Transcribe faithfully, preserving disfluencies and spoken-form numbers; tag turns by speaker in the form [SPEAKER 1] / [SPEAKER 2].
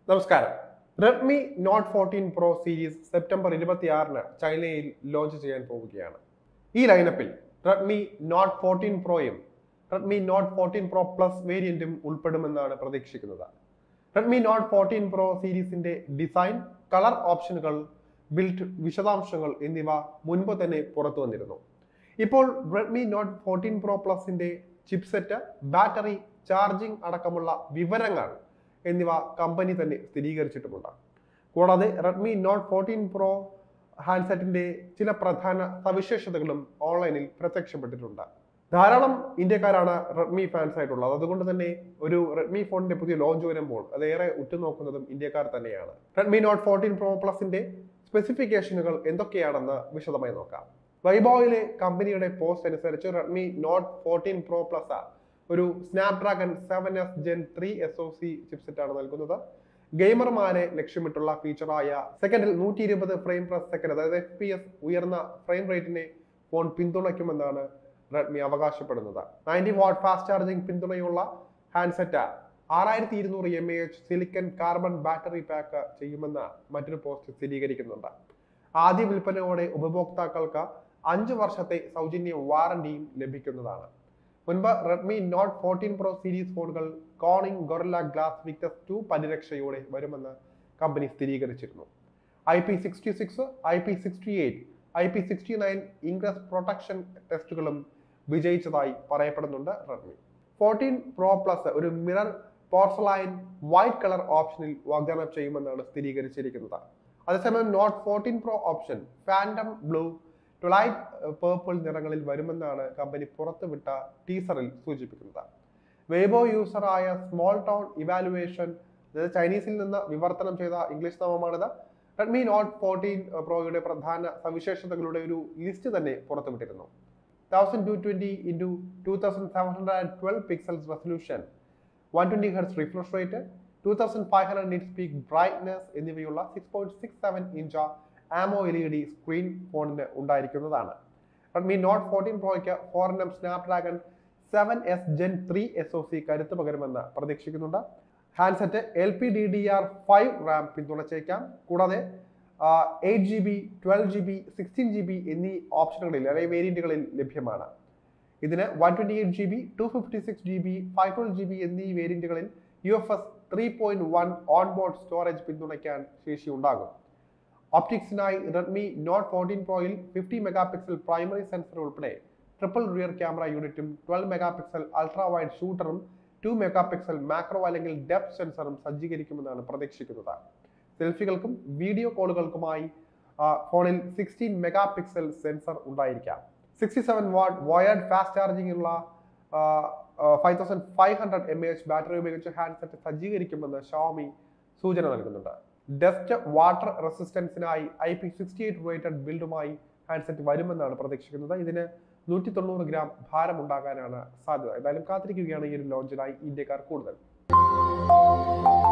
[SPEAKER 1] നമസ്കാരം. Redmi not fourteen pro series September ഇരുപത്തിയാറിന് ചൈനയിൽ ലോഞ്ച് ചെയ്യാൻ പോവുകയാണ്. ഈ ലൈനപ്പിൽ റെഡ്മി നോട്ട് ഫോർട്ടീൻ പ്രോയും Redmi not fourteen pro plus വേരിയന്റും ഉൾപ്പെടുമെന്നാണ് പ്രതീക്ഷിക്കുന്നത്. റെഡ്മി നോട്ട് ഫോർട്ടീൻ പ്രോ സീരീസിന്റെ ഡിസൈൻ, കളർ ഓപ്ഷനുകൾ, ബിൽഡ് വിശദാംശങ്ങൾ എന്നിവ മുൻപ് തന്നെ പുറത്തു വന്നിരുന്നു. ഇപ്പോൾ റെഡ്മി നോട്ട് ഫോർട്ടീൻ പ്രോ പ്ലസിന്റെ ചിപ്സെറ്റ്, ബാറ്ററി, ചാർജിംഗ് അടക്കമുള്ള വിവരങ്ങൾ എന്നിവ കമ്പനി തന്നെ സ്ഥിരീകരിച്ചിട്ടുമുണ്ട്. കൂടാതെ റെഡ്മി നോട്ട് ഫോർട്ടീൻ പ്രോ ഹാൻഡ്സെറ്റിന്റെ ചില പ്രധാന സവിശേഷതകളും ഓൺലൈനിൽ പ്രത്യക്ഷപ്പെട്ടിട്ടുണ്ട്. ധാരാളം ഇന്ത്യക്കാരാണ് റെഡ്മി ഫാൻസ് ആയിട്ടുള്ളത്. അതുകൊണ്ട് തന്നെ ഒരു റെഡ്മി ഫോണിന്റെ പുതിയ ലോഞ്ച് വരുമ്പോൾ അതേറെ ഉറ്റുനോക്കുന്നതും ഇന്ത്യക്കാർ തന്നെയാണ്. റെഡ്മി നോട്ട് ഫോർട്ടീൻ പ്രോ പ്ലസിന്റെ സ്പെസിഫിക്കേഷനുകൾ എന്തൊക്കെയാണെന്ന് വിശദമായി നോക്കാം. വൈബോയിലെ കമ്പനിയുടെ പോസ്റ്റ് അനുസരിച്ച് Redmi not fourteen pro plus ഒരു Snapdragon seven S Gen three S O C chipset ആണ് നൽകുന്നത്. ഗെയിമർമാരെ ലക്ഷ്യമിട്ടുള്ള ഫീച്ചറായ സെക്കൻഡിൽ നൂറ്റി ഇരുപത് ഫ്രെയിം പെർ സെക്കൻഡ്, അതായത് എഫ് പി എസ് ഉയർന്ന ഫ്രെയിം റേറ്റിനെ ഫോൺ പിന്തുണയ്ക്കുമെന്നാണ് റെഡ്മി അവകാശപ്പെടുന്നത്. നയൻറ്റി വാട്ട് ഫാസ്റ്റ് ചാർജിംഗ് പിന്തുണയുള്ള ഹാൻഡ്സെറ്റ് ആറായിരത്തി ഇരുന്നൂറ് M A H silicon carbon battery pack ചെയ്യുമെന്ന് മറ്റൊരു പോസ്റ്റ് സ്ഥിരീകരിക്കുന്നുണ്ട്. ആദ്യ വിൽപ്പനയോടെ ഉപഭോക്താക്കൾക്ക് അഞ്ച് വർഷത്തെ സൗജന്യ വാറന്റിയും ലഭിക്കുന്നതാണ്. മുൻപ് Redmi not fourteen pro series ഫോണുകൾ Corning Gorilla Glass Victus two പരിരക്ഷയോടെ വരുമെന്ന് കമ്പനി സ്ഥിരീകരിച്ചിരുന്നു. I P sixty six, I P sixty eight, I P sixty nine ingress protection ടെസ്റ്റുകളും വിജയിച്ചതായി പറയപ്പെടുന്നുണ്ട്. റെഡ്മി ഫോർട്ടീൻ പ്രോ പ്ലസ് ഒരു മിറർ പോർസലൈൻ വൈറ്റ് കളർ ഓപ്ഷനിൽ വാഗ്ദാനം ചെയ്യുമെന്നാണ് സ്ഥിരീകരിച്ചിരിക്കുന്നത്. അതേസമയം note fourteen pro option phantom blue, twilight purple നിറങ്ങളിൽ വരുമെന്നാണ് കമ്പനി പുറത്തുവിട്ട ടീസറിൽ സൂചിപ്പിക്കുന്നത്. വെയ്ബോ യൂസറായ സ്മോൾ ടൗൺ ഇവാലുവേഷൻ, അതായത് ചൈനീസിൽ നിന്ന് വിവർത്തനം ചെയ്ത ഇംഗ്ലീഷ് നാമമാണിത്, റെഡ്മി നോട്ട് ഫോർട്ടീൻ പ്രോയുടെ പ്രധാന സവിശേഷതകളുടെ ഒരു ലിസ്റ്റ് തന്നെ പുറത്തുവിട്ടിരുന്നു. Thousand two twenty into two thousand seven hundred twelve pixels resolution, one twenty hertz refresh rate, two thousand five hundred nit peak brightness എന്നിവയുള്ള six point six seven inch AMOLED screen ഫോണിന് ഉണ്ടായിരിക്കുന്നതാണ്. Redmi not fourteen പ്രോയ്ക്ക് four N M Snapdragon seven S Gen three S O C കരുത്ത് പകരുമെന്ന് പ്രതീക്ഷിക്കുന്നുണ്ട്. Handset L P D D R five RAM പിന്തുണച്ചേക്കാം. കൂടാതെ eight G B, twelve G B, sixteen G B എന്നീ ഓപ്ഷനുകളിൽ അല്ലെങ്കിൽ വേരിയന്റുകളിൽ ലഭ്യമാണ്. ഇതിന് one twenty eight G B, two fifty six G B, five twelve G B എന്നീ വേരിയന്റുകളിൽ U F S three point one onboard storage പിന്തുണയ്ക്കാൻ ശേഷി ഉണ്ടാകും. ഒപ്റ്റിക്സിനായി റെഡ്മി നോട്ട് ഫോർട്ടീൻ പ്രോയിൽ fifty megapixel primary sensor ഉൾപ്പെടെ ട്രിപ്പിൾ റിയർ ക്യാമറ യൂണിറ്റും twelve mega pixel ultra wide ഷൂട്ടറും ടു മെഗാ പിക്സൽ മാക്രോ അല്ലെങ്കിൽ ഡെപ്ത് സെൻസറും സജ്ജീകരിക്കുമെന്നാണ് പ്രതീക്ഷിക്കുന്നത്. സെൽഫികൾക്കും വീഡിയോ കോളുകൾക്കുമായി ഫോണിൽ സിക്സ്റ്റീൻ മെഗാ പിക്സൽ സെൻസർ ഉണ്ടായിരിക്കാം. Sixty seven watt wired fast ചാർജിംഗുള്ള five thousand five hundred M A H battery ഉപയോഗിച്ച് ഹാൻഡ്സെറ്റ് സജ്ജീകരിക്കുമെന്ന് ഷവോമി സൂചന നൽകുന്നുണ്ട്. ഡസ്റ്റ് വാട്ടർ റെസിസ്റ്റൻസിനായി I P sixty eight rated ബിൽഡുമായി ഹാൻഡ്സെറ്റ് വരുമെന്നാണ് പ്രതീക്ഷിക്കുന്നത്. ഇതിന് നൂറ്റി തൊണ്ണൂറ് ഗ്രാം ഭാരം ഉണ്ടാകാനാണ് സാധ്യത. എന്തായാലും കാത്തിരിക്കുകയാണ് ഈ ഒരു ലോഞ്ചിനായി ഇന്ത്യക്കാർ കൂടുതൽ.